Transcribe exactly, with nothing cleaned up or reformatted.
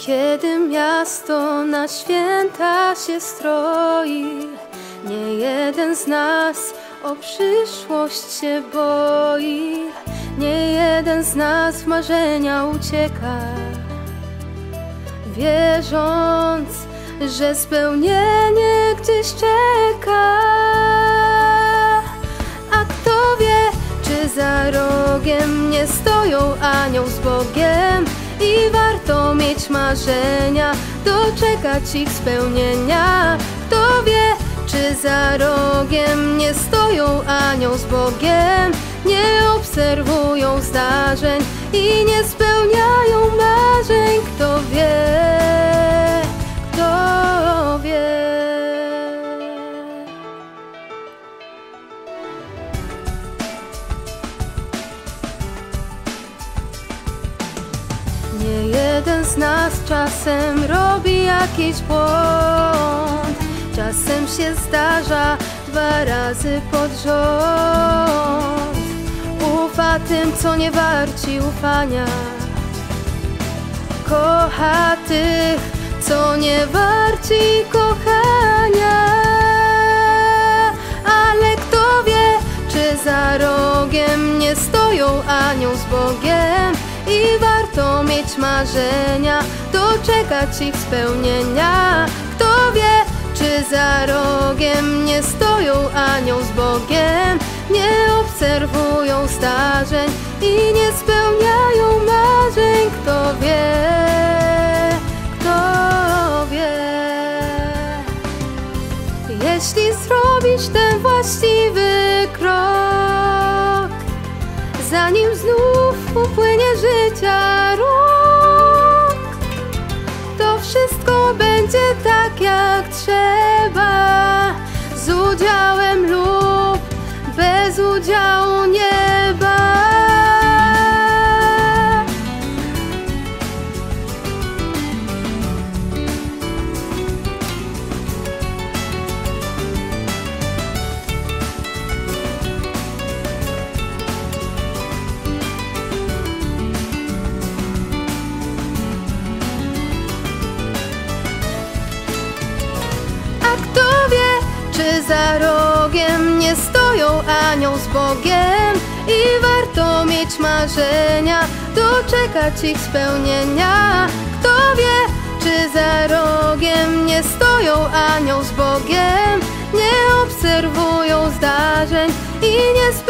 Kiedy miasto na święta się stroi, nie jeden z nas o przyszłość się boi. Nie jeden z nas w marzenia ucieka, wierząc, że spełnienie gdzieś czeka. A kto wie, czy za rogiem nie stoją anioł z Bogiem i warto mieć marzenia, doczekać ich spełnienia. Kto wie, czy za rogiem nie stoją anioł z Bogiem, nie obserwują zdarzeń i nie spełniają marzeń. Kto wie, kto wie. Nie jeden z nas czasem robi jakiś błąd, czasem się zdarza dwa razy pod rząd. Ufa tym, co nie warci ufania, kocha tych, co nie warci kochania. Ale kto wie, czy za rogiem nie stoją anioł z Bogiem i warto mieć marzenia, doczekać ich spełnienia. Kto wie, czy za rogiem nie stoją anioł z Bogiem, nie obserwują zdarzeń i nie spełniają marzeń. Kto wie, kto wie. Jeśli zrobisz ten właściwy krok, zanim znów upłynie życia rok, to wszystko będzie tak jak trzeba, z udziałem lub bez udziału nieba. Czy za rogiem nie stoją anioł z Bogiem i warto mieć marzenia, doczekać ich spełnienia. Kto wie, czy za rogiem nie stoją anioł z Bogiem, nie obserwują zdarzeń i nie spełniają